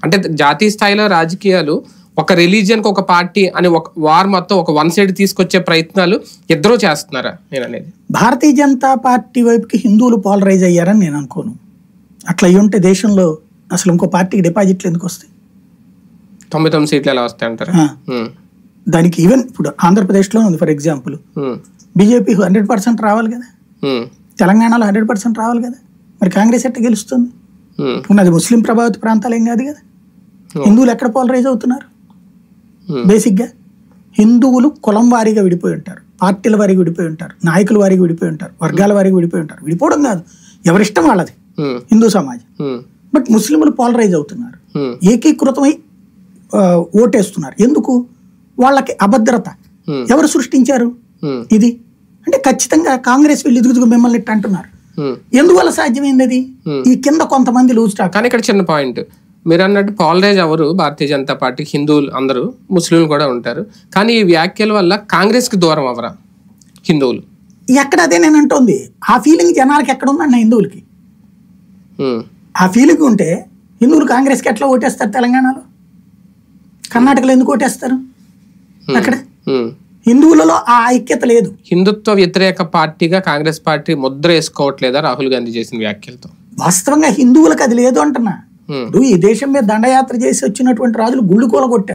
అంటే జాతీయ స్థాయిలో రాజకీయాలు ఒక రిలీజియన్కి ఒక పార్టీ అని ఒక వార్ మొత్తం ఒక వన్ సైడ్ తీసుకొచ్చే ప్రయత్నాలు ఇద్దరూ చేస్తున్నారా నేను అనేది? భారతీయ జనతా పార్టీ వైపుకి హిందువులు పోలరైజ్ అయ్యారని నేను అనుకోను. అట్లా అయ్యి ఉంటే దేశంలో అసలు ఇంకో పార్టీకి డిపాజిట్లు ఎందుకు వస్తాయి? 99 సీట్లు ఎలా వస్తాయి అంటారా? దానికి ఈవెన్ ఇప్పుడు ఆంధ్రప్రదేశ్లో ఉంది ఫర్ ఎగ్జాంపుల్, బీజేపీ 100% రావాలి కదా, తెలంగాణలో 100% రావాలి కదా, మరి కాంగ్రెస్ ఎట్లా గెలుస్తుంది? ఉన్నది ముస్లిం ప్రభావిత ప్రాంతాలు ఏం కాదు కదా. హిందువులు ఎక్కడ పోలరైజ్ అవుతున్నారు? బేసిక్గా హిందువులు కులం వారీగా విడిపోయి ఉంటారు, పార్టీల వారీగా విడిపోయి ఉంటారు, నాయకుల వారీగా విడిపోయి ఉంటారు, వర్గాల వారీగా విడిపోయి ఉంటారు. విడిపోవడం కాదు, ఎవరిష్టం వాళ్ళది హిందూ సమాజం. బట్ ముస్లింలు పోలరైజ్ అవుతున్నారు, ఏకీకృతమై ఓటేస్తున్నారు. ఎందుకు? వాళ్ళకి అభద్రత ఎవరు సృష్టించారు ఇది అంటే? ఖచ్చితంగా కాంగ్రెస్ వీళ్ళు ఎదుగుదుగు మిమ్మల్ని ఇట్ట అంటున్నారు. ఎందువల్ల సాధ్యమైంది అది? ఈ కింద కొంతమంది లూజ్ టాక్. కానీ ఇక్కడ చిన్న పాయింట్, మీరు అన్నట్టు పోలరైజ్ ఎవరు భారతీయ జనతా పార్టీ, హిందువులు అందరూ, ముస్లింలు కూడా ఉంటారు. కానీ ఈ వ్యాఖ్యల వల్ల కాంగ్రెస్ కి దూరం అవరా హిందువులు? ఎక్కడ అదే నేను అంటోంది. ఆ ఫీలింగ్ జనాలకి ఎక్కడ ఉందన్న హిందువులకి. ఆ ఫీలింగ్ ఉంటే హిందువులు కాంగ్రెస్కి ఎట్లా ఓటేస్తారు? తెలంగాణలో, కర్ణాటకలో ఎందుకు ఓటేస్తారు? అక్కడ హిందువులలో ఆ ఐక్యత లేదు. హిందుత్వ వ్యతిరేక పార్టీగా కాంగ్రెస్ పార్టీ ముద్ర వేసుకోవట్లేదా రాహుల్ గాంధీ చేసిన వ్యాఖ్యలతో? వాస్తవంగా హిందువులకు అది లేదు అంటున్నా. ఈ దేశం మీద దండయాత్ర చేసి వచ్చినటువంటి రాజులు గుళ్ళు కూలగొట్టారు.